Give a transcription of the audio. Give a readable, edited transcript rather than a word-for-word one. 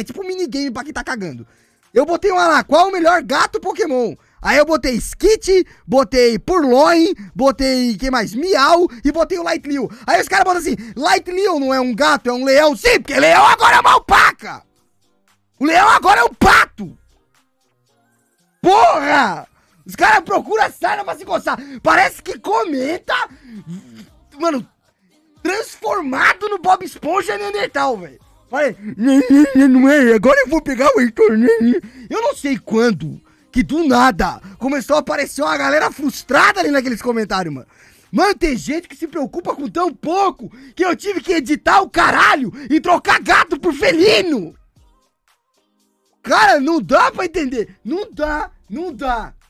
É tipo um minigame pra quem tá cagando. Eu botei uma lá, qual o melhor gato Pokémon? Aí eu botei Skit, botei Purloin, botei, quem mais? Miau e botei o Lightleo. Aí os caras botam assim, Lightleo não é um gato, é um leão. Sim, porque leão agora é uma alpaca. O leão agora é um pato. Porra! Os caras procuram a sarna pra se coçar. Parece que comenta, mano, transformado no Bob Esponja Neandertal, velho. Olha, não é, agora eu vou pegar o Heitor. Eu não sei quando que do nada começou a aparecer uma galera frustrada ali naqueles comentários, mano. Mano, tem gente que se preocupa com tão pouco que eu tive que editar o caralho e trocar gato por felino. Cara, não dá pra entender. Não dá.